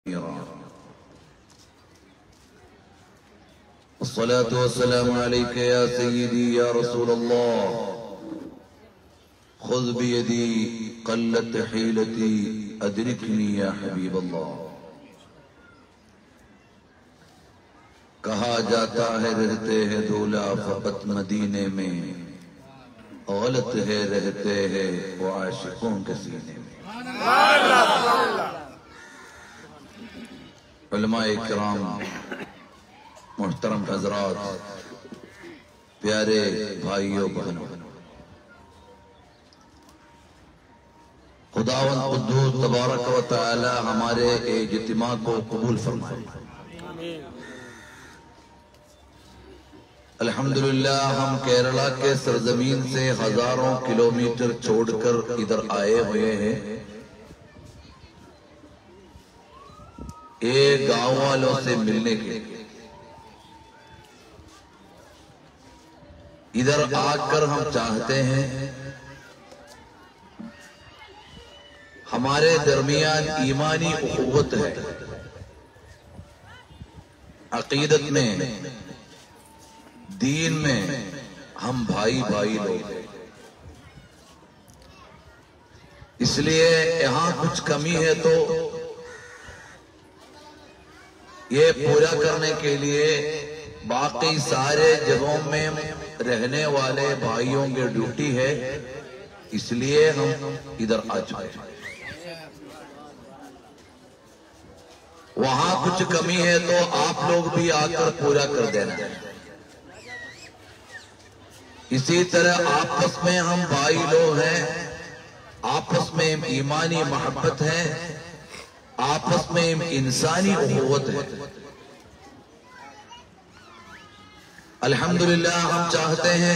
अस्सलातु वस्सलामु अलैका या सय्यदी या रसूल अल्लाह खुज़ बियदी क़ल्लत हीलती अदरिकनी या हबीब अल्लाह। कहा जाता है रहते हैं दूल्हा फ़क़त मदीने में, गलत है रहते हैं वो आशिकों के सीने में। उलमाए किराम, मुहतरम हजरात, प्यारे भाइयों बहनों, खुदावंद कुद्दूस तबारक व तआला हमारे इज्तिमा को कबूल फरमाए। अल्हम्दुलिल्लाह हम केरला के सरजमीन से हजारों किलोमीटर छोड़कर इधर आए हुए हैं। एक गांव वालों से मिलने के लिए इधर आकर हम चाहते हैं हमारे दरमियान ईमानी उखुवत है, अकीदत में, दीन में हम भाई भाई लोग हैं। इसलिए यहां कुछ कमी है तो ये पूरा करने के लिए बाकी सारे जगहों में रहने वाले भाइयों की ड्यूटी है, इसलिए हम इधर आ चुके हैं। वहां कुछ कमी है तो आप लोग भी आकर पूरा कर देना है। इसी तरह आपस में हम भाई लोग हैं, आपस में ईमानी मोहब्बत है, आपस में इंसानी उखुवत है। अल्हम्दुलिल्लाह हम चाहते हैं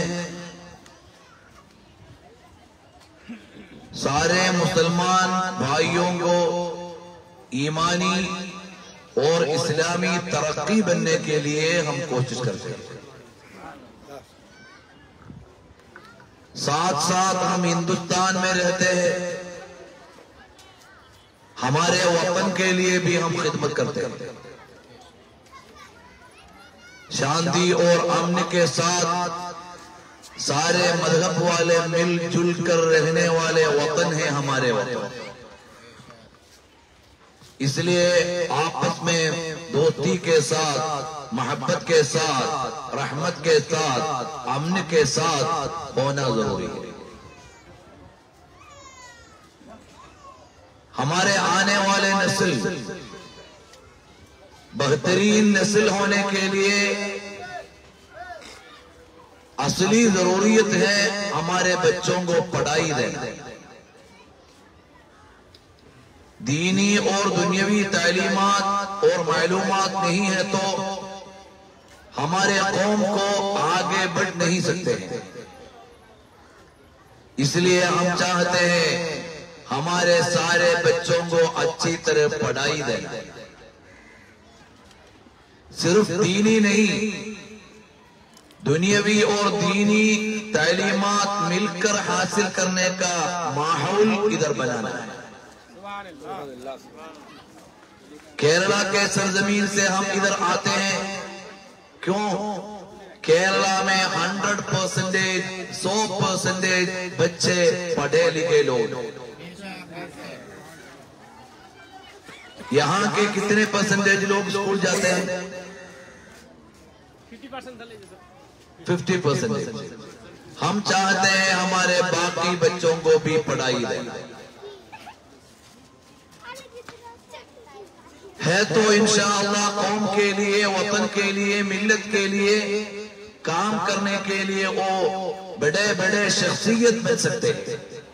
सारे मुसलमान भाइयों को ईमानी और इस्लामी तरक्की बनने के लिए हम कोशिश करते हैं। साथ साथ हम हिंदुस्तान में रहते हैं, हमारे वतन के लिए भी हम खिदमत करते हैं। शांति और अमन के साथ सारे मजहब वाले मिलजुल कर रहने वाले वतन है हमारे वतन। इसलिए आपस में दोस्ती के साथ, मोहब्बत के साथ, रहमत के साथ, अमन के साथ होना जरूरी है। हमारे आने वाले नस्ल बेहतरीन नस्ल होने के लिए असली जरूरियत है हमारे बच्चों को पढ़ाई देना। दीनी और दुनियावी तालीमात और मालूमात नहीं है तो हमारे कौम को आगे बढ़ नहीं सकते हैं। इसलिए हम चाहते हैं हमारे सारे बच्चों को अच्छी तरह पढ़ाई देना। सिर्फ दीनी नहीं, दुनियावी और दीनी तालीमात मिलकर हासिल करने का माहौल इधर बनाना है। केरला के सरजमीन से हम इधर आते हैं, क्यों? केरला में 100% बच्चे पढ़े लिखे लोग। यहाँ के कितने परसेंटेज लोग स्कूल जाते हैं? 50%। हम चाहते हैं हमारे बाकी बच्चों को भी पढ़ाई दें। है तो इंशाअल्लाह कौम के लिए, वतन के लिए, मिल्लत के लिए काम करने के लिए वो बड़े बड़े शख्सियत बन सकते हैं।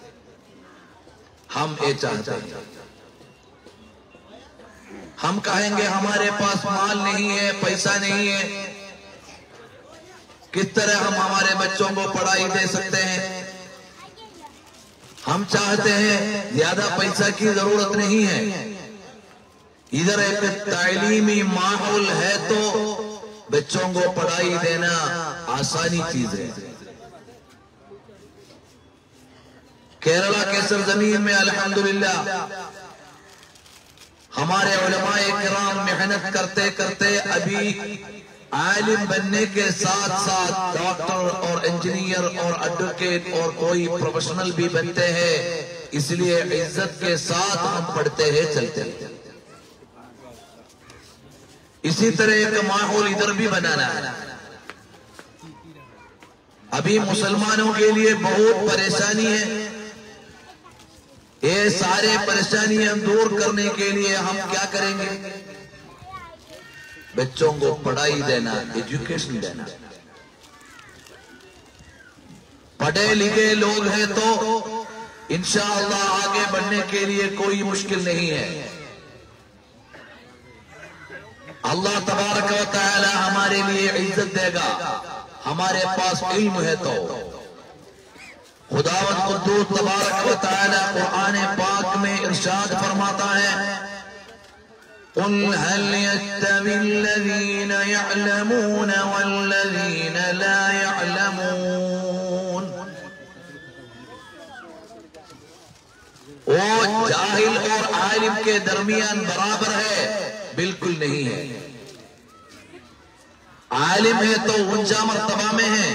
हम ये चाहते हैं। हम कहेंगे हमारे पास माल नहीं है, पैसा नहीं है, किस तरह हम हमारे बच्चों को पढ़ाई दे सकते हैं? हम चाहते हैं ज्यादा पैसा की जरूरत नहीं है, इधर एक तालीमी माहौल है तो बच्चों को पढ़ाई देना आसानी चीज है। केरला के सरजमीन में अल्हम्दुलिल्लाह हमारे उलमाए किराम मेहनत करते करते अभी आलिम बनने के साथ साथ डॉक्टर और इंजीनियर और एडवोकेट और कोई प्रोफेशनल भी बनते हैं। इसलिए इज्जत के साथ हम पढ़ते हैं, चलते हैं। इसी तरह एक माहौल इधर भी बनाना है। अभी मुसलमानों के लिए बहुत परेशानी है। ये सारे परेशानियां दूर करने के लिए हम क्या करेंगे? बच्चों को पढ़ाई देना, एजुकेशन देना। पढ़े लिखे लोग हैं तो इंशाअल्लाह आगे बढ़ने के लिए कोई मुश्किल नहीं है। अल्लाह तबारक व तआला हमारे लिए इज्जत देगा। हमारे पास इल्म है तो खुदावंद कुद्दूस तबारक व तआला कुरान पाक में इरशाद फरमाता है, कुल हल यस्तविल्लज़ीन यअलमून वल्लज़ीन ला यअलमून। वो जाहिल और आलिम के दरमियान बराबर है? बिल्कुल नहीं है। आलिम है तो ऊंचा मर्तबा में है,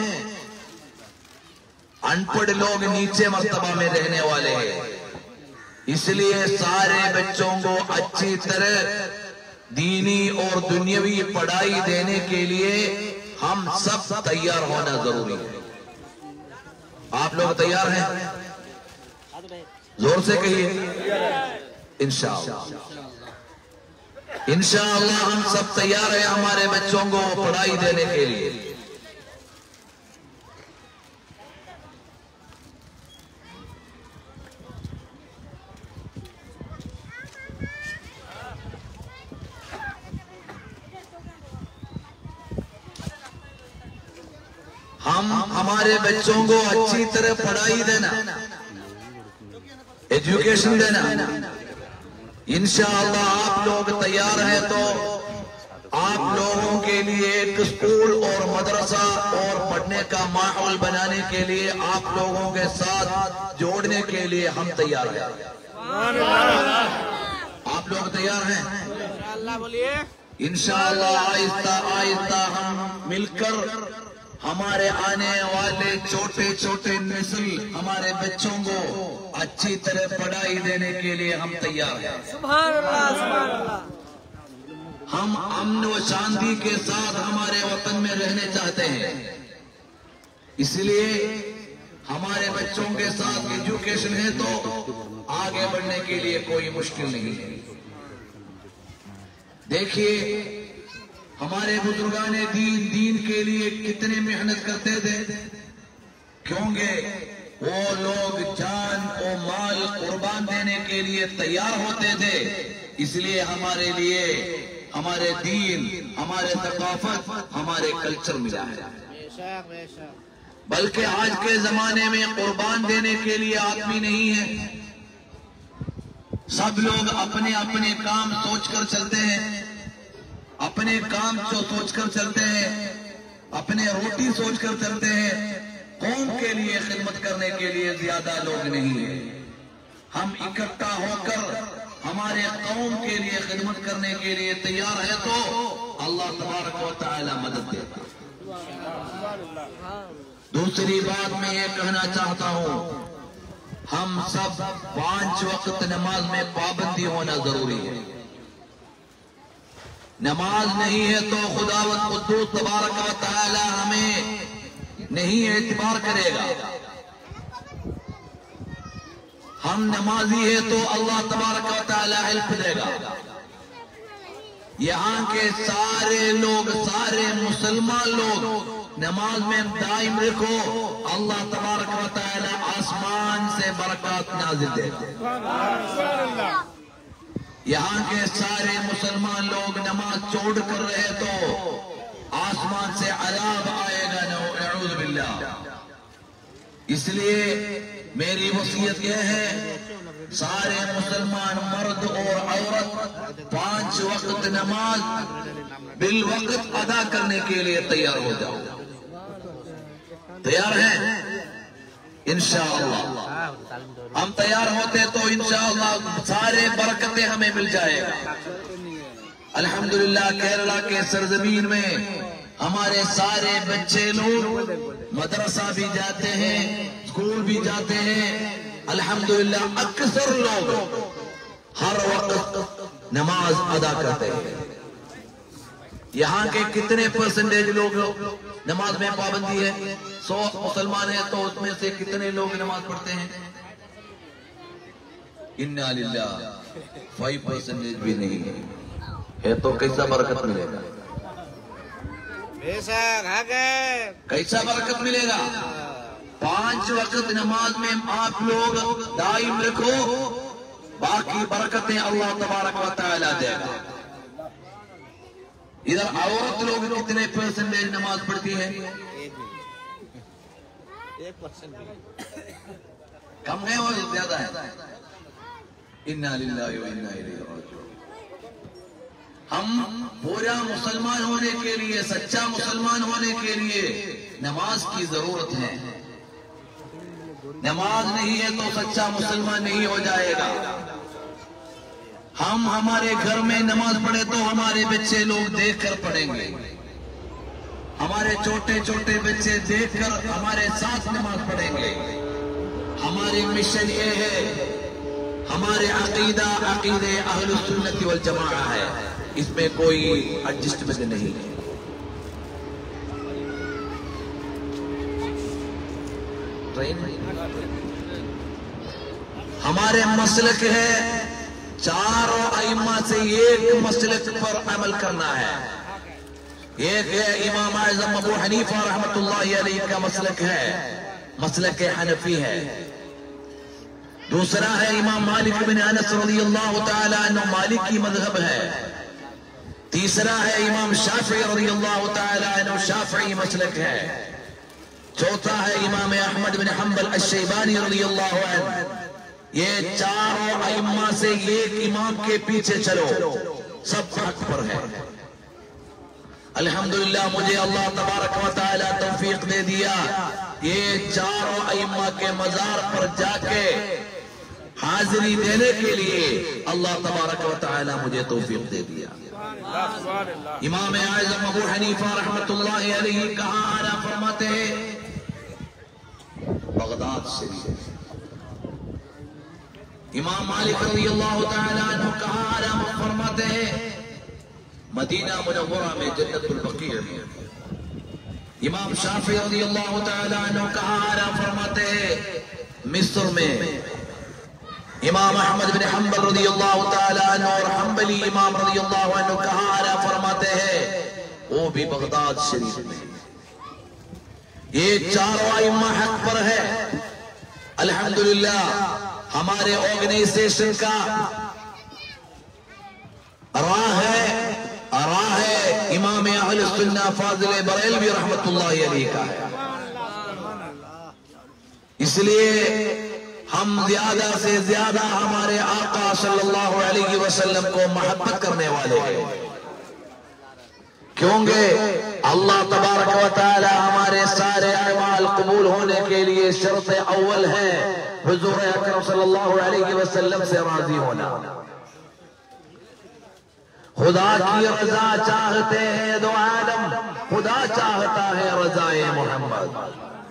अनपढ़ लोग नीचे मर्तबा में रहने वाले हैं। इसलिए सारे बच्चों को अच्छी तरह दीनी और दुनियावी पढ़ाई देने के लिए हम सब तैयार होना जरूरी है। आप लोग तैयार हैं? जोर से कहिए इंशाअल्लाह। इंशाअल्लाह हम सब तैयार हैं हमारे बच्चों को पढ़ाई देने के लिए। हम हमारे बच्चों को अच्छी तरह पढ़ाई देना, एजुकेशन देना। इंशाअल्लाह आप लोग तैयार हैं तो आप लोगों के लिए एक स्कूल और मदरसा और पढ़ने का माहौल बनाने के लिए आप लोगों के साथ जोड़ने के लिए हम तैयार हैं। आप लोग तैयार हैं? बोलिए इंशाअल्लाह। आहिस्ता आहिस्ता हम मिलकर हमारे आने वाले छोटे छोटे नस्ल, हमारे बच्चों को अच्छी तरह पढ़ाई देने के लिए हम तैयार हैं। सुभान अल्लाह, सुभान अल्लाह। हम अमन व शांति के साथ हमारे वतन में रहने चाहते हैं। इसलिए हमारे बच्चों के साथ एजुकेशन है तो आगे बढ़ने के लिए कोई मुश्किल नहीं है। देखिए हमारे बुजुर्गाने दीन के लिए कितने मेहनत करते थे, क्योंकि वो लोग जान और माल कुर्बान देने के लिए तैयार होते थे। इसलिए हमारे लिए हमारे दीन, हमारे सकाफत, हमारे कल्चर मिला है। बल्कि आज के जमाने में कुर्बान देने के लिए आदमी नहीं है। सब लोग अपने अपने काम सोचकर चलते हैं, अपने काम जो सोचकर चलते हैं, अपने रोटी सोचकर चलते हैं। कौम के लिए खिदमत करने के लिए ज्यादा लोग नहीं है। हम इकट्ठा होकर हमारे कौम के लिए खिदमत करने के लिए तैयार है तो अल्लाह तबारक व तआला मदद देगा। दूसरी बात मैं ये कहना चाहता हूं, हम सब 5 वक्त नमाज में पाबंदी होना जरूरी है। नमाज नहीं है तो खुदावंद कुद्दूस तबारक व तआला हमें नहीं एतबार करेगा। हम नमाजी है तो अल्लाह तबारक व तआला हेल्प देगा। यहाँ के सारे लोग, सारे मुसलमान लोग नमाज में दाइम रखो, अल्लाह तबारक व तआला आसमान से बरकत नाज़िल देगा। यहाँ के सारे मुसलमान लोग नमाज छोड़ कर रहे तो आसमान से अज़ाब आएगा, नऊज़ बिल्लाह। इसलिए मेरी वसीयत यह है, सारे मुसलमान मर्द और औरत 5 वक्त नमाज बिल वक्त अदा करने के लिए तैयार हो जाओ। तैयार हैं इंशाअल्लाह। हम तैयार होते तो इंशाअल्लाह सारे बरकतें हमें मिल जाएगा। अल्हम्दुलिल्लाह केरला के सरजमीन में हमारे सारे बच्चे लोग मदरसा भी जाते हैं, स्कूल भी जाते हैं। अल्हम्दुलिल्लाह अक्सर लोग हर वक्त नमाज अदा करते हैं। यहाँ के कितने परसेंटेज लोग नमाज में पाबंदी है? 100 मुसलमान है तो उसमें से कितने लोग नमाज पढ़ते हैं? इन्ना लिल्लाह 5% भी नहीं है तो कैसा बरकत मिलेगा? कैसा बरकत मिलेगा? 5 वक्त नमाज में आप लोग दाइम रखो, बाकी बरकतें अल्लाह तबारक व तआला देगा। इधर औरत लोग कितने परसेंटेज नमाज पढ़ती है? 1% कम है और ज्यादा है? इन्ना लिल्लाहि व इन्ना इलैहि राजिऊन। हम पूरा मुसलमान होने के लिए, सच्चा मुसलमान होने के लिए नमाज की जरूरत है। नमाज नहीं है तो सच्चा मुसलमान नहीं हो जाएगा। हम हमारे घर में नमाज पढ़े तो हमारे बच्चे लोग देखकर पढ़ेंगे। हमारे छोटे छोटे बच्चे देखकर हमारे साथ नमाज पढ़ेंगे। हमारी मिशन ये है, हमारे अकीदा अकीदे अहलुस सुन्नत वल जमाआ है, इसमें कोई एडजस्टमेंट नहीं है। हमारे मसलक है, चारों अइम्मा से एक मसलक पर अमल करना है। एक है इमाम आज़म अबू हनीफा रहमतुल्लाहि अलैहि का मसलक है, मसलक हनफी है। दूसरा है इमाम मालिक बिन अनस रज़ियल्लाहु तआला अन्हु मालिकी मज़हब है। तीसरा है इमाम शाफी रज़ियल्लाहु तआला अन्हु शाफी मसलक है। चौथा है इमाम अहमद बिन हंबल अश्शैबानी रज़ियल्लाहु अन्हु। ये चारों अइम्मा से एक इमाम के पीछे चलो, सब हक पर है। अल्हम्दुलिल्लाह मुझे अल्लाह तबारक व तआला तौफीक दे दिया, ये चारों अइम्मा के मजार पर जाके हाजिरी देने के लिए अल्लाह तबारक व तआला मुझे तौफीक दे दिया। इमाम आज़म अबू हनीफा रहमतुल्लाहि अलैहि कहाँ आना फरमाते हैं? बगदाद शरीफ। इमाम मालिक रज़ियल्लाहु तआला अन्हु कहाँ आराम फरमाते हैं? मदीना मुनव्वरा में जन्नतुल बक़ीअ में। इमाम शाफी रज़ियल्लाहु तआला अन्हु कहाँ आराम फरमाते हैं? मिस्र में। इमाम अहमद बिन हंबल रज़ियल्लाहु तआला अन्हु और हंबली इमाम रज़ियल्लाहु अन्हु कहाँ आराम फरमाते हैं? वो भी बगदाद शरीफ में। ये चारों अइम्मा हक पर है। अल्हम्दुलिल्लाह हमारे ऑर्गेनाइजेशन का राह है इमाम अहले सुन्नह फाजिल बरेलवी रहमतुल्लाहि अलैहि का है। इसलिए हम ज्यादा से ज्यादा हमारे आका सल्लल्लाहु अलैहि वसल्लम को मोहब्बत करने वाले हैं, क्योंकि अल्लाह तबारक व तआला हमारे सारे अमाल कबूल होने के लिए शर्त अव्वल है हुजूर अकरम सल्लल्लाहु अलैहि वसल्लम से राजी होना। खुदा की रजा चाहते हैं दो आलम, खुदा चाहता है रजाए मोहम्मद।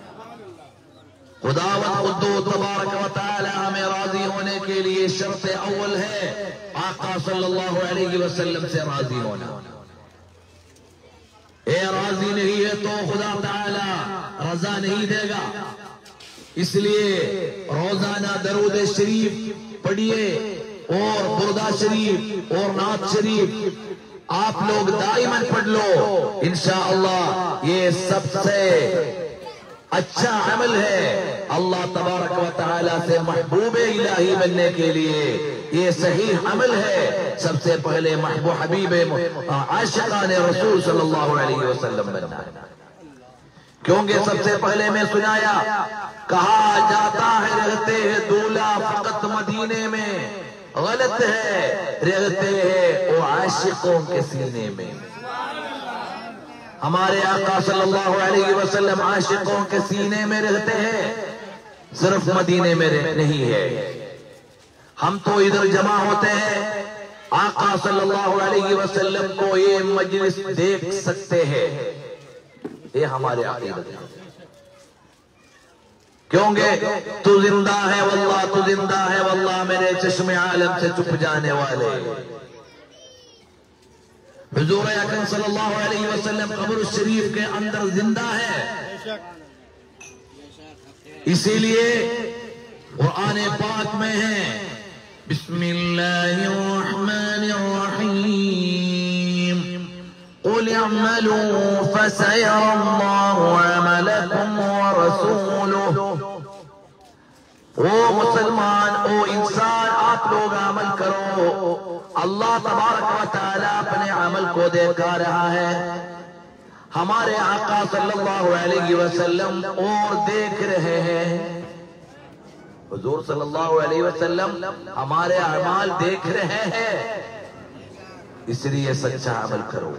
खुदावत खुद तबारक व तआला हमें राजी होने के लिए शर्त अव्वल है आका सल्लल्लाहु अलैहि वसल्लम से राजी होना। ए राजी नहीं है तो खुदा ताला रजा नहीं देगा। इसलिए रोजाना दरूद शरीफ पढ़िए और बुर्दा शरीफ और नात शरीफ आप लोग दाइमन पढ़ लो। इंशाअल्लाह ये सबसे अच्छा अमल है अल्लाह तबारक व तआला से महबूब इलाही बनने के लिए। ये सही अमल है। सबसे पहले महबूब हबीब आशिकान रसूल सल्लल्लाहु अलैहि वसल्लम बनना है, क्योंकि सबसे पहले मैं सुनाया कहा जाता है रहते हैं दूल्हा फकत मदीने में, गलत है, रहते हैं वो आशिकों के सीने में। हमारे आका सल्लल्लाहु अलैहि वसल्लम आशिकों के सीने में रहते हैं। सिर्फ मदीने में नहीं है। हम तो इधर जमा होते हैं, आका सल्लल्लाहु अलैहि वसल्लम को ये मजलिस देख सकते हैं, ये हमारे अकीदत है। क्योंकि तू जिंदा है वल्लाह, तू जिंदा है वल्लाह, मेरे चश्मे आलम से चुप जाने वाले। हुजूर अकरम सल्लल्लाहु अलैहि वसल्लम कब्र शरीफ के अंदर जिंदा है, इसीलिए कुरान पाक में है बिस्मिल्लाहिर रहमानिर रहीम, कुल अमलू फसयरल्लाहु अमलकुम व रसूलुहु। ओ मुसलमान, ओ इंसान, आप लोग अमल करो, अल्लाह तबारक व तआला अपने अमल को देखा रहा है। हमारे आका सल्लल्लाहु अलैहि वसल्लम और देख रहे हैं। हुजूर सल्लल्लाहु अलैहि वसल्लम हमारे अमाल देख रहे हैं, इसलिए सच्चा अमल करो।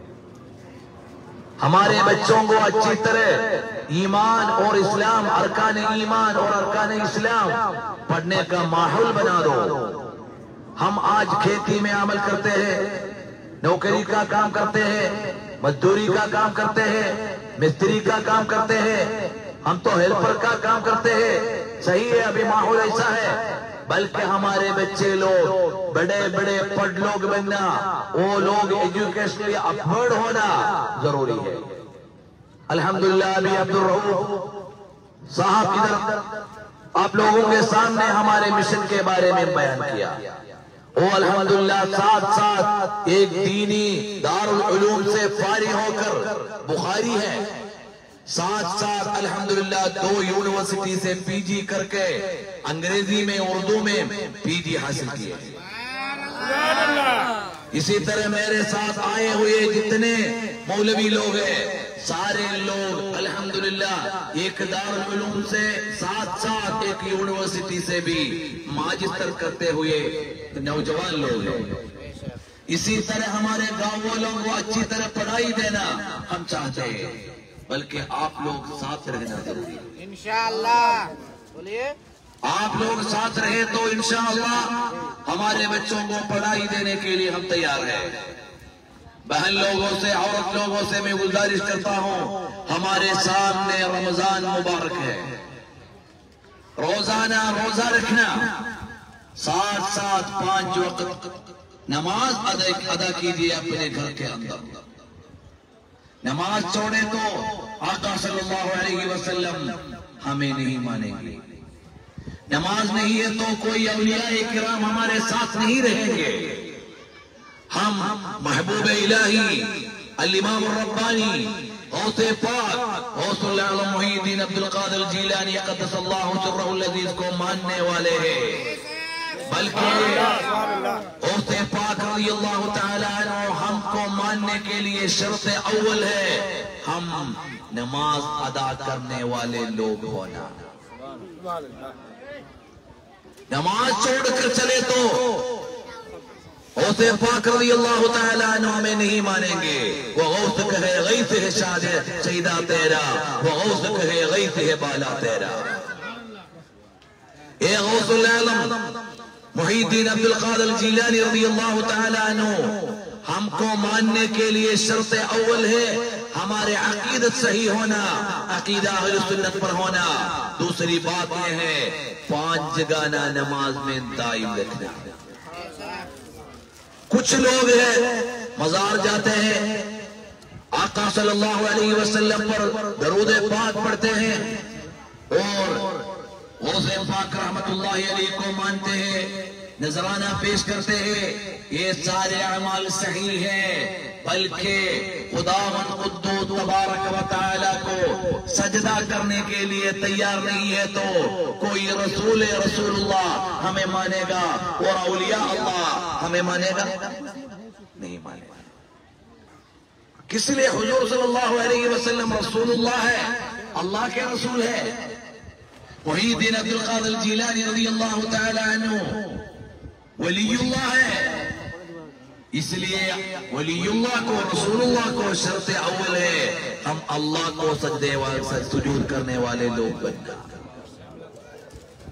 हमारे बच्चों को अच्छी तरह ईमान और इस्लाम, अरकान ईमान और अरकान इस्लाम पढ़ने का माहौल बना दो। हम आज खेती में अमल करते हैं, नौकरी का काम करते हैं, मजदूरी का काम करते हैं, मिस्त्री का काम करते हैं, हम तो हेल्पर का काम करते हैं। सही है, अभी माहौल ऐसा है, बल्कि हमारे बच्चे लोग बड़े बड़े पढ़ लोग बनना, वो लोग एजुकेशनली अपवर्ड होना जरूरी है। अल्हम्दुलिल्लाह अभी अब्दुल रऊफ साहब इधर आप लोगों के सामने हमारे मिशन के बारे में बयान किया। वो अल्हम्दुलिल्लाह साथ साथ एक दीनी दारुल उलूम से फारिग होकर बुखारी है, साथ साथ अल्हम्दुलिल्लाह 2 यूनिवर्सिटी से पीजी करके अंग्रेजी में उर्दू में पीजी हासिल किए। इसी तरह मेरे साथ आए हुए जितने मौलवी लोग हैं, सारे लोग अल्हम्दुलिल्लाह एक दारुल उलूम से साथ साथ एक यूनिवर्सिटी से भी माजिस्टर करते हुए नौजवान लोग हैं। इसी तरह हमारे गांव वालों को अच्छी तरह पढ़ाई देना हम चाहते हैं, बल्कि आप लोग साथ रहना जरूरी है। इंशाअल्लाह बोलिए, आप लोग साथ रहे तो इंशाअल्लाह हमारे बच्चों को पढ़ाई देने के लिए हम तैयार हैं। बहन लोगों से, औरत लोगों से मैं गुजारिश करता हूं, हमारे सामने रमजान मुबारक है, रोजाना रोजा रखना, साथ साथ 5 वक्त नमाज अदा कीजिए अपने घर के अंदर। नमाज छोड़े तो आका सल्लल्लाहु अलैहि वसल्लम हमें नहीं मानेंगे। नमाज नहीं है तो कोई औलिया किराम हमारे साथ नहीं रहेंगे। हम महबूब इलाही अल इमाम रब्बानी गौसे पाक गौसुल आलम मुहीद्दीन अब्दुल कादिर जीलानी क़द्दसल्लाहु सिर्रहुल अज़ीज़ को मानने वाले हैं, बल्कि गौसे पाक रज़ियल्लाहु तआला अन्हु हमको मानने के लिए शर्त अव्वल है हम नमाज अदा करने वाले लोग होना। नमाज छोड़कर चले तो गौसे पाक रज़ियल्लाहु तआला अन्हु हमें नहीं मानेंगे। वो गौस कहे गैस है शादे सईदा तेरा, वो गौस कहे गैस है बाला तेरा। ए गौसुल आलम मुहीद्दीन अब्दुल कादिर जीलानी रज़ियल्लाहु तआला अन्हु हमको मानने के लिए शर्त अव्वल है हमारे अकीदत सही होना, अकीदा अहले सुन्नत पर होना। दूसरी बात यह है 5 जगाना नमाज में दायम रखना। कुछ लोग हैं मजार जाते हैं, आका सल्लल्लाहु अलैहि वसल्लम पर दरूद पाक पढ़ते हैं और गौसे पाक रहमतुल्लाहि अलैहि को मानते हैं, नजराना पेश करते हैं। ये सारे अमाल सही है, बल्कि खुदावंद खुद्दूस तबारक व तआला को सजदा करने के लिए तैयार नहीं है तो कोई रसूलुल्लाह हमें मानेगा और औलिया अल्लाह हमें मानेगा नहीं मानेगा। किस लिए? हुजूर सल्लल्लाहु अलैहि वसल्लम रसूलुल्लाह है, अल्लाह के रसूल है। मुहीद्दीन अब्दुल कादिर जीलानी रज़ियल्लाहु तआला अन्हु वलीयुल्लाह है, इसलिए वलीयुल्लाह को रसूलुल्लाह को शर्त अव्वल है हम अल्लाह को सजदे वाले सुजूद करने वाले लोग बनना।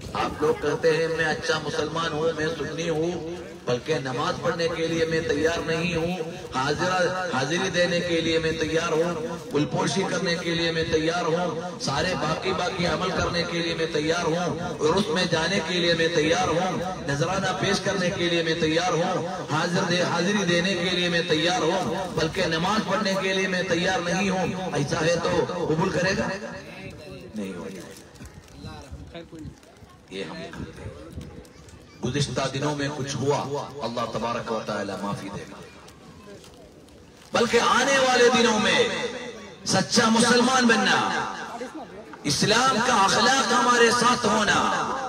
आप लोग कहते हैं मैं अच्छा मुसलमान हूँ, मैं सुन्नी हूँ, बल्कि नमाज पढ़ने के लिए मैं तैयार नहीं हूँ, हाजिरी देने के लिए मैं तैयार हूँ, गुलपोशी करने के लिए मैं तैयार हूँ, सारे बाकी अमल करने के लिए मैं तैयार हूँ, उर्स में जाने के लिए मैं तैयार हूँ, नजराना पेश करने के लिए मैं तैयार हूँ, हाजिरी देने के लिए मैं तैयार हूँ, बल्कि नमाज पढ़ने के लिए मैं तैयार नहीं हूँ, ऐसा है तो कबूल करेगा? नहीं हो जाएगा। ये हम करते हैं। गुज़िश्ता दिनों में कुछ हुआ, अल्लाह तबारक व तआला माफी देगा, बल्कि आने वाले दिनों में सच्चा मुसलमान बनना, इस्लाम का अखलाक हमारे साथ होना।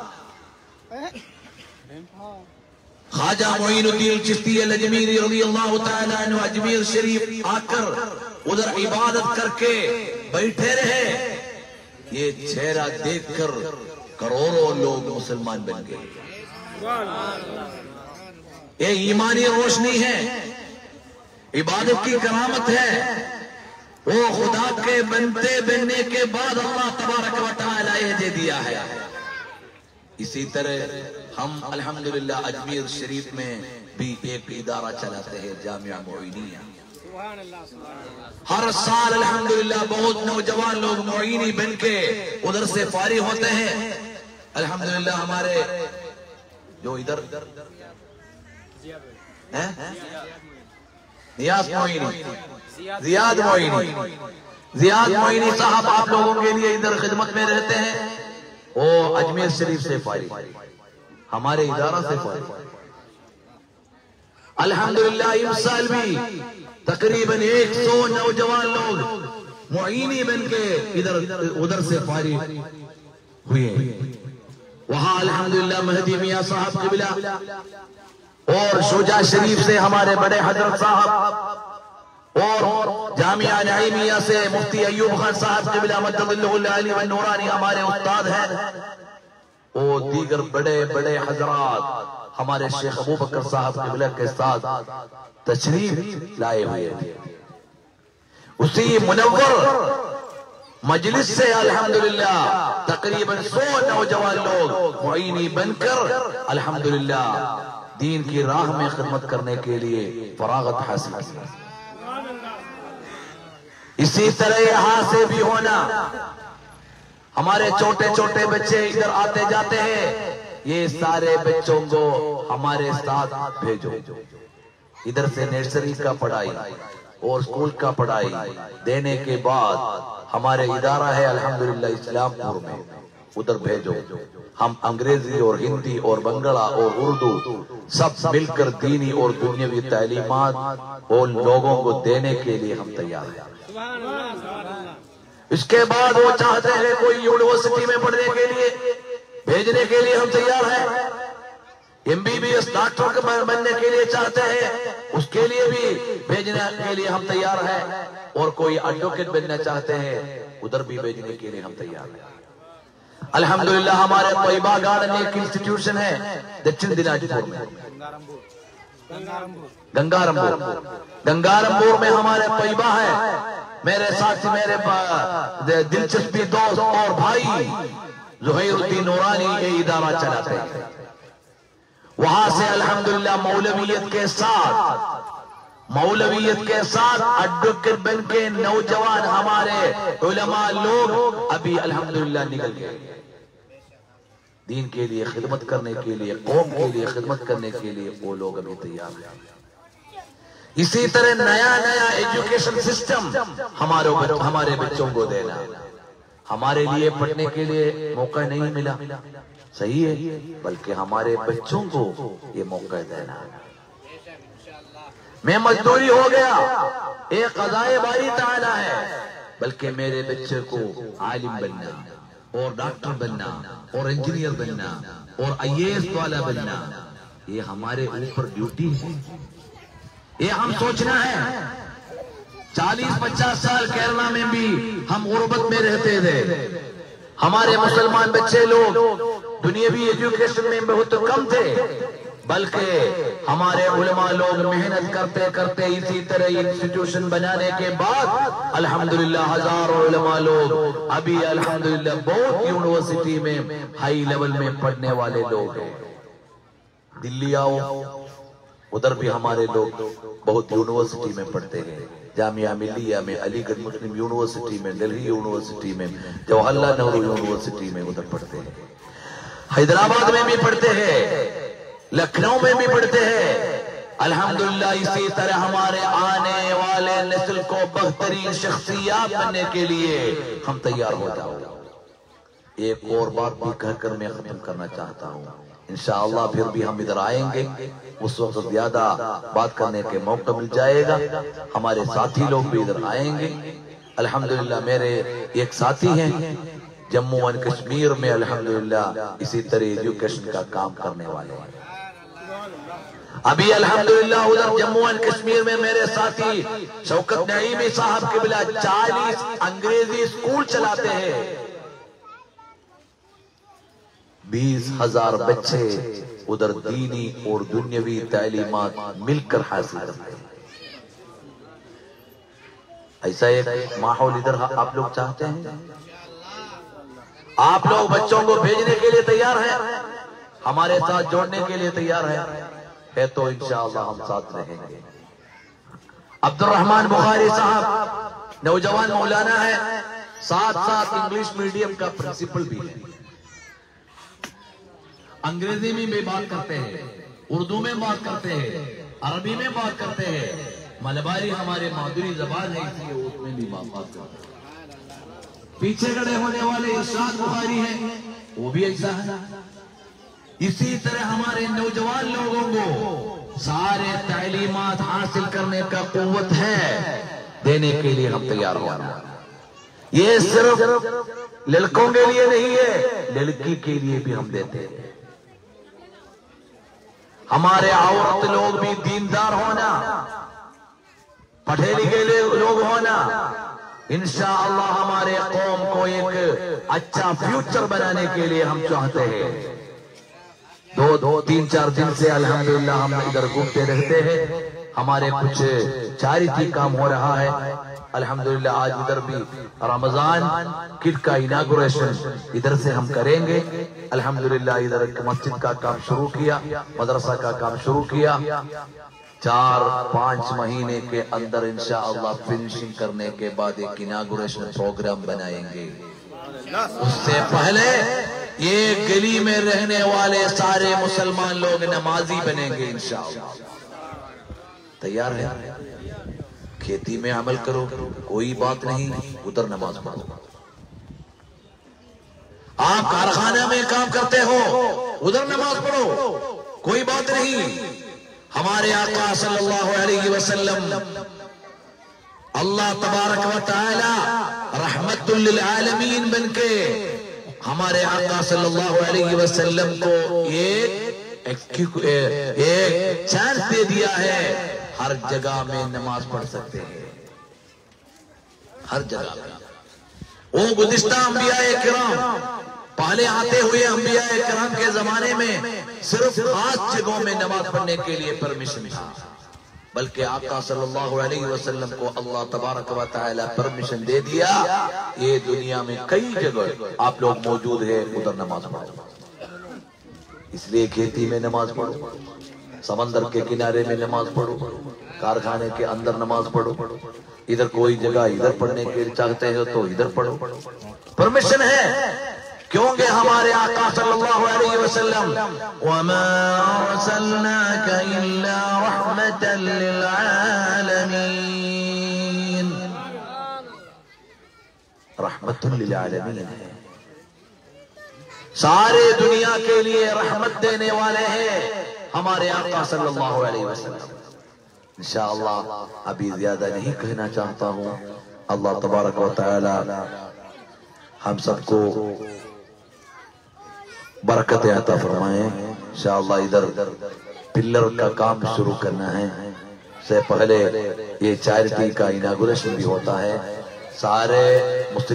ख्वाजा मोइनुद्दीन चिश्ती अजमीरी रज़ियल्लाहु तआला अन्हु अजमेर शरीफ आकर उधर इबादत करके बैठे रहे, ये चेहरा देखकर करोड़ों लोग मुसलमान बन गए। ये ईमानी रोशनी है, इबादत की करामत है, वो खुदा के बनने के बाद अल्लाह तबारक व तआला ये दे दिया है। इसी तरह हम अल्हम्दुलिल्लाह अजमेर शरीफ में भी एक इदारा चलाते हैं, जामिया मोइनिया। हर साल अल्हम्दुलिल्लाह बहुत नौजवान लोग मोइनी बन के उधर से फारिग होते हैं। अल्हम्दुलिल्लाह हमारे जो इधर नियाज मोइनी, जियाद मोइनी साहब आप लोगों के लिए इधर खिदमत में रहते हैं। वो अजमेर शरीफ से फारिग, हमारे इदारा से फारिग। अल्हम्दुलिल्लाह इस साल भी तकरीबन 100 नौजवान लोग मुईनी बन के इधर उधर से फारिग हुए। वहां अल्हम्दुलिल्लाह महदी मियां साहब क़िबला और शुजा शरीफ से हमारे बड़े हजरत साहब और जामिया नईमिया से मुफ्ती अयूब खान साहब क़िबला मद्दल्लाहु अलैहि व नूरानी हमारे उस्ताद हैं। और दीगर बड़े बड़े हजरात हमारे शेख अबू बकर साहब क़िबला के साथ तशरीफ लाए हुए थे। उसी मुनव्वर मजलिस से अल्हम्दुलिल्लाह तकरीबन 100 नौजवान लोग मुईनी बनकर अल्हम्दुलिल्लाह दीन की राह में खिदमत करने के लिए फरागत हासिल की। इसी तरह यहां से भी होना, हमारे छोटे छोटे बच्चे इधर आते जाते हैं, ये सारे बच्चों को हमारे साथ भेजो। इधर से नर्सरी का पढ़ाई और स्कूल का पढ़ाई देने के बाद हमारे इदारा है अल्हम्दुलिल्लाह इस्लामपुर में, उधर भेजो। हम अंग्रेजी और हिंदी और बंगला और उर्दू सब मिलकर दीनी और दुनियावी तालीमात और लोगों को देने के लिए हम तैयार हैं। इसके बाद वो चाहते हैं कोई यूनिवर्सिटी में पढ़ने के लिए भेजने के लिए हम तैयार हैं। MBBS डॉक्टर बनने के लिए चाहते हैं, उसके लिए भी भेजने के लिए हम तैयार हैं। और कोई एडवोकेट बनना चाहते हैं, उधर भी भेजने के लिए हम तैयार हैं। अल्हम्दुलिल्लाह हमारे तैयबा गार्डन एक इंस्टीट्यूशन है दक्षिण दिनाजपुर में, गंगारमपुर में हमारे तैयबा है। मेरे साथी, मेरे दिलचस्पी दोस्त और भाई ज़ुहैरुद्दीन नूरानी ये इदारा चलाते हैं। वहां से अल्हम्दुलिल्लाह मौलवियत के साथ एडवोकेट बन के नौजवान हमारे उलमा लोग अभी अल्हम्दुलिल्लाह निकल गए दीन के लिए खिदमत करने के लिए, कौम के लिए खिदमत करने के लिए। वो लोग अभी तैयार हैं। इसी तरह नया नया एजुकेशन सिस्टम हमारे बच्चों को देना। हमारे लिए पढ़ने के लिए मौका नहीं मिला, सही है, बल्कि हमारे बच्चों को ये मौका देना। मैं मजदूरी हो गया, एक क़ज़ाए बारी ताला है, बल्कि मेरे बच्चे को आलिम बनना और डॉक्टर बनना और इंजीनियर बनना और IAS वाला बनना, ये हमारे ऊपर ड्यूटी है। ये हम सोचना है। 40-50 साल केरला में भी हम गुर्बत में रहते थे। हमारे मुसलमान बच्चे लोग दुनियावी एजुकेशन में बहुत कम थे। बल्कि हमारे उलमा लोग मेहनत करते करते इसी तरह इंस्टीट्यूशन बनाने के बाद अल्हम्दुलिल्लाह हजारों उलमा लोग अभी अल्हम्दुलिल्लाह बहुत यूनिवर्सिटी में हाई लेवल में पढ़ने वाले लोग हैं। दिल्ली आओ, उधर भी हमारे लोग बहुत यूनिवर्सिटी में पढ़ते हैं। जामिया मिलिया में, अलीगढ़ मुस्लिम यूनिवर्सिटी में, दिल्ली यूनिवर्सिटी में, जवाहरलाल नेहरू यूनिवर्सिटी में उधर पढ़ते हैं। हैदराबाद में भी पढ़ते हैं, लखनऊ में भी पढ़ते हैं। अल्हम्दुलिल्लाह इसी तरह हमारे आने वाले नस्ल को बेहतरीन शख्सियत बनने के लिए हम तैयार हो जाओ। एक और बात भी कहकर मैं खत्म करना चाहता हूँ, इंशाअल्लाह फिर भी हम इधर आएंगे, उस वक्त ज्यादा बात करने के मौका मिल जाएगा। हमारे साथी लोग भी इधर आएंगे। अल्हम्दुलिल्लाह मेरे एक साथी हैं जम्मू एंड कश्मीर में, अल्हम्दुलिल्लाह इसी तरह एजुकेशन का काम करने वाले हैं। अभी अल्हम्दुलिल्लाह उधर जम्मू एंड कश्मीर में मेरे साथी शौकत नईमी साहब के बिला 40 अंग्रेजी स्कूल चलाते हैं। 20,000 बच्चे उधर दीनी और दुनियावी तालीमात मिलकर हासिल करते हैं। ऐसा एक माहौल इधर आप लोग चाहते हैं? आप लोग बच्चों को भेजने के लिए तैयार हैं? हमारे साथ जोड़ने के लिए तैयार है तो इंशाअल्लाह हम साथ रहेंगे। अब्दुल रहमान बुखारी साहब नौजवान मौलाना है, साथ साथ इंग्लिश मीडियम का प्रिंसिपल भी है। अंग्रेजी में भी बात करते हैं, उर्दू में बात करते हैं, अरबी में बात करते हैं, मलबारी हमारे मादुरी जबान है इसलिए उसमें भी बात करते हैं। पीछे खड़े होने वाले इरशाद बुखारी हैं, वो भी ऐसा है। इसी तरह हमारे नौजवान लोगों को सारे तालीमात हासिल करने का कुव्वत है, देने के लिए हम तैयार हो रहे हैं। ये सिर्फ लड़कों के लिए नहीं है, लड़की के लिए भी हम देते हैं। हमारे औरत लोग भी दीनदार होना, पढ़े लिखे लोग होना, इंशाअल्लाह हमारे कौम को एक अच्छा फ्यूचर बनाने के लिए हम चाहते हैं। 2-3-4 दिन से अल्हम्दुलिल्लाह हम इधर घूमते रहते हैं। हमारे कुछ चैरिटी काम हो रहा है अल्हम्दुलिल्लाह। आज इधर भी रमजान किट का इनागुरेशन इधर से हम करेंगे अल्हम्दुलिल्लाह। इधर एक मस्जिद का काम शुरू किया, मदरसा का काम शुरू किया। 4-5 महीने के अंदर इंशाअल्लाह फिनिशिंग करने के बाद एक इनागुरेशन प्रोग्राम बनाएंगे। उससे पहले ये गली में रहने वाले सारे मुसलमान लोग नमाजी बनेंगे इंशाअल्लाह। तैयार है? खेती में अमल करो, कोई बात नहीं, उधर नमाज पढ़ो। आप कारखाना में काम करते हो, उधर नमाज पढ़ो, कोई बात नहीं। हमारे आका सल्लल्लाहु अलैहि वसल्लम अल्लाह तबारक व तआला रहमतुल लिल आलमीन बनके हमारे आका सल्लल्लाहु अलैहि वसल्लम को एक चांस दे दिया है, हर जगह में नमाज पढ़ सकते हैं, हर जगह में। वो गुज़िश्ता अंबियाए किराम, पहले आते हुए अंबियाए किराम के जमाने में सिर्फ खास जगहों में नमाज पढ़ने के लिए परमिशन था, बल्कि आका सल्लल्लाहु अलैहि वसल्लम को अल्लाह तबारक व तआला परमिशन दे दिया। ये दुनिया में कई जगह आप लोग मौजूद है, उधर नमाज पढ़ो। इसलिए खेती में नमाज पढ़ो, समंदर के किनारे में नमाज पढ़ो, कारखाने के अंदर नमाज पढ़ो। इधर कोई जगह इधर पढ़ने के चाहते हो तो इधर पढ़ो, परमिशन है। क्योंकि हमारे आका सल्लल्लाहु अलैहि वसल्लम वमा अरसलनाका इल्ला रहमतन लिल आलमीन, रहमतुन लिल आलमीन है, सारे दुनिया के लिए रहमत देने वाले हैं हमारे आका सल्लल्लाहु अलैहि वसल्लम। इंशाअल्लाह अभी ज्यादा नहीं कहना चाहता हूँ। अल्लाह तबारक व तआला हम सबको बरकत अता फरमाए। इंशाअल्लाह इधर पिल्लर का काम शुरू करना है, से पहले ये चैरिटी का इनागुरेशन भी होता है। सारे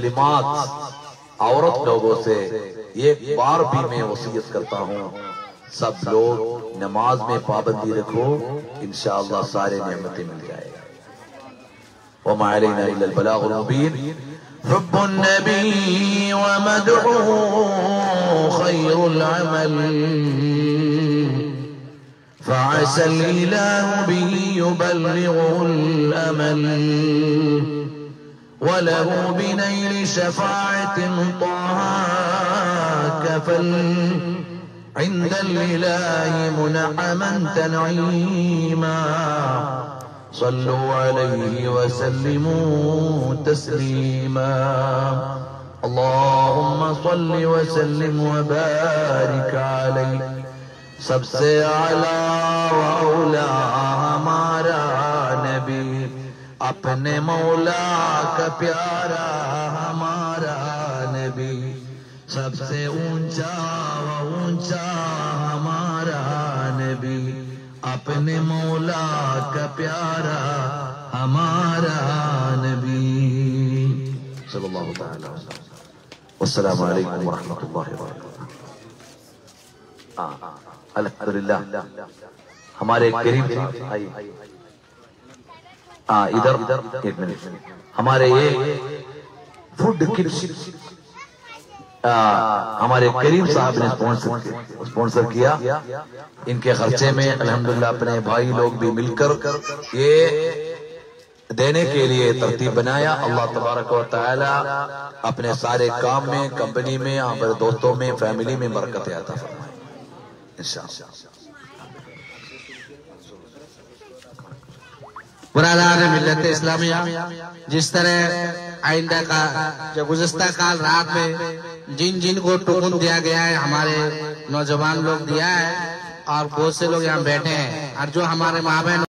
मुस्लिमात औरत लोगों से एक बार भी मैं वसीयत करता हूँ, सब लोग नमाज में पाबंदी रखो, इंशाअल्लाह सारे नेमतें मिल जाएगा। वमा अलैना इल्लल बलागुल मुबीन। हुब्बुन नबी व मदहू खैरुल अमल फअसल इलाहु बिही युबल्लिगुल अमल वलहु बिनैल शफाअतिन ताहा कफल इंदल इलाही मुनअमन तनईमा सल्लु अलैहि वसल्लिमू तस्लीमा। अल्लाहुम्मा सल्लि वसल्लिम व बारिक अलैहि। सबसे आला व औला हमारा नबी, अपने मौला का प्यारा हमारा नबी। सबसे ऊंचा व ऊंचा हमारा नबी, अपने मौला का प्यारा हमारा नबी। सल्लल्लाहु अलैहि वसल्लम। अस्सलामु अलैकुम व रहमतुल्लाहि व बरकातहू। अल्हम्दुलिल्लाह हमारे करीब इधर एक मिनट, हमारे ये फूड किट्स हमारे करीम साहब ने स्पॉन्सर किया। इनके खर्चे में अल्हम्दुलिल्लाह अपने भाई लोग भी मिलकर ये देने के लिए तरतीब बनाया। अल्लाह तबारक व तआला अपने सारे काम में, कंपनी में, हमारे दोस्तों में, फैमिली में बरकत अता फरमाए इंशाअल्लाह। बुरादार मिल्लत इस्लामिया, जिस तरह आइंदा का जो गुज़श्ता काल रात में जिन जिन को टुकन दिया गया है, हमारे नौजवान लोग दिया है और बहुत से लोग यहाँ बैठे हैं, और जो हमारे माँ बहन